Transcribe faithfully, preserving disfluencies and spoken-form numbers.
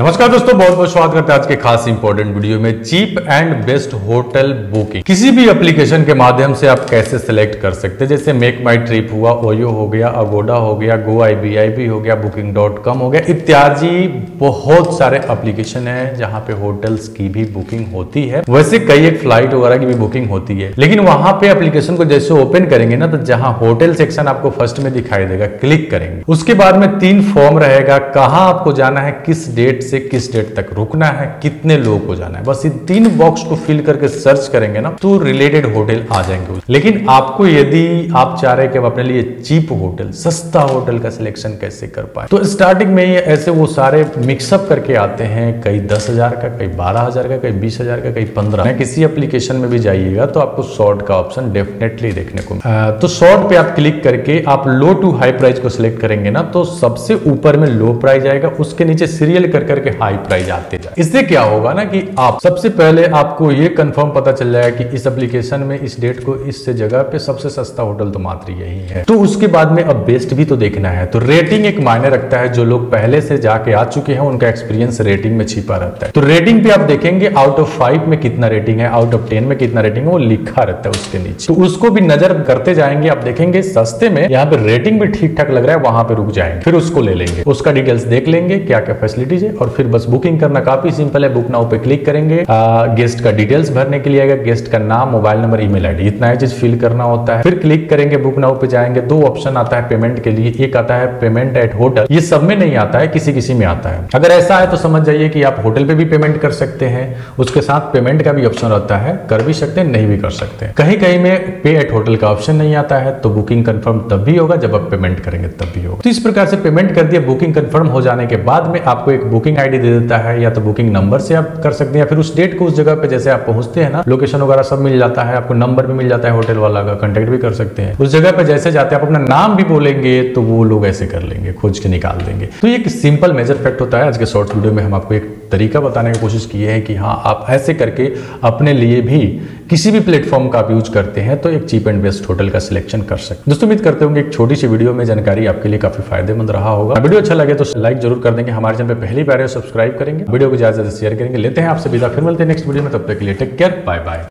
नमस्कार दोस्तों, बहुत बहुत स्वागत करते हैं आज के खास इंपॉर्टेंट वीडियो में। Cheap and best hotel booking किसी भी एप्लीकेशन के माध्यम से आप कैसे सिलेक्ट कर सकते हैं। जैसे मेक माई ट्रिप हुआ, ओयो हो गया, अगोडा हो गया, गो आई बी आई बी हो गया, बुकिंग डॉट कॉम हो गया, इत्यादि बहुत सारे एप्लीकेशन है जहां पे होटल्स की भी बुकिंग होती है। वैसे कई एक फ्लाइट वगैरह की भी बुकिंग होती है, लेकिन वहां पे एप्लीकेशन को जैसे ओपन करेंगे ना, तो जहां होटल सेक्शन आपको फर्स्ट में दिखाई देगा, क्लिक करेंगे। उसके बाद में तीन फॉर्म रहेगा, कहाँ आपको जाना है, किस डेट से किस डेट तक रुकना है, कितने लोगों को जाना है। बस इन तीन बॉक्स को फिल करके सर्च करेंगे ना, तो रिलेटेड होटल आ जाएंगे। लेकिन आपको यदि आप चाह रहे हैं कि आप अपने लिए चीप होटल, सस्ता होटल का सिलेक्शन कैसे कर पाए, तो स्टार्टिंग में ही ऐसे वो सारे मिक्सअप करके आते हैं। कई दस हजार का, कई बारह हजार का, कई बीस हजार का, कई पंद्रह। किसी एप्लीकेशन में भी जाइएगा तो आपको शॉर्ट का ऑप्शन डेफिनेटली देखने को मिलेगा। तो शॉर्ट पे आप क्लिक करके आप लो टू हाई प्राइस को सिलेक्ट करेंगे ना, तो सबसे ऊपर में लो प्राइस आएगा, उसके नीचे सीरियल कर करके हाई प्राइस आते जाए। इससे क्या होगा ना कि आप सबसे पहले आपको ये कंफर्म पता चल जाएगा कि इस एप्लीकेशन में इस डेट को इस जगह पे सबसे सस्ता होटल तो मात्र यही है। तो उसके बाद में अब बेस्ट भी तो देखना है। तो रेटिंग एक मायने रखता है। जो लोग पहले से जाके आ चुके हैं उनका एक्सपीरियंस रेटिंग में छिपा रहता है। तो रेटिंग पे आप देखेंगे आउट ऑफ फाइव में कितना रेटिंग है, आउट ऑफ टेन में कितना रेटिंग है, वो लिखा रहता है उसके नीचे। तो उसको भी नजर करते जाएंगे। आप देखेंगे सस्ते में यहाँ पे रेटिंग भी ठीक ठाक लग रहा है, वहां पे रुक जाएंगे, फिर उसको ले लेंगे, उसका डिटेल्स देख लेंगे क्या क्या फैसिलिटीज है, और फिर बस बुकिंग करना काफी सिंपल है। बुक नाउ पे क्लिक करेंगे, आ, गेस्ट का डिटेल्स भरने के लिए आएगा, गेस्ट का नाम, मोबाइल नंबर, ईमेल आईडी, इतना ही चीज फिल करना होता है। फिर क्लिक करेंगे, बुक नाउ पे जाएंगे। दो ऑप्शन आता है पेमेंट के लिए, एक आता है पेमेंट एट होटल। ये सब में नहीं आता है, किसी किसी में आता है। अगर ऐसा है तो समझ जाइए कि आप होटल पे भी पेमेंट कर सकते हैं, उसके साथ पेमेंट का भी ऑप्शन रहता है, कर भी सकते हैं, नहीं भी कर सकते हैं। कहीं कहीं में पे एट होटल का ऑप्शन नहीं आता है, तो बुकिंग कंफर्म तब भी होगा जब आप पेमेंट करेंगे, तब भी होगा। तो इस प्रकार से पेमेंट कर दिया, बुकिंग कंफर्म हो जाने के बाद में आपको एक बुकिंग आईडी दे देता है, या तो बुकिंग नंबर से आप कर सकते हैं, या फिर उस डेट को उस जगह पे जैसे आप पहुंचते हैं ना, लोकेशन वगैरह सब मिल जाता है, आपको नंबर भी मिल जाता है होटल वाला का, कांटेक्ट भी कर सकते हैं। उस जगह पे जैसे जाते हैं आप अपना नाम भी बोलेंगे तो वो लोग ऐसे कर लेंगे, खोज के निकाल देंगे। तो ये एक सिंपल मेजर फैक्ट होता है। आज के शॉर्ट वीडियो में हम आपको एक तरीका बताने की कोशिश की है कि हाँ, आप ऐसे करके अपने लिए भी किसी भी प्लेटफॉर्म का आप यूज करते हैं तो एक चीप एंड बेस्ट होटल का सिलेक्शन कर सकते हैं। दोस्तों उम्मीद करते होंगे एक छोटी सी वीडियो में जानकारी आपके लिए काफी फायदेमंद रहा होगा। वीडियो अच्छा लगे तो लाइक जरूर कर देंगे, हमारे चैनल पे पहली बार है सब्सक्राइब करेंगे, वीडियो को ज्यादा से शेयर करेंगे। लेते हैं आपसे विदा, फिर मिलते हैं नेक्स्ट वीडियो में। तब तक के लिए टेक केयर, बाय बाय।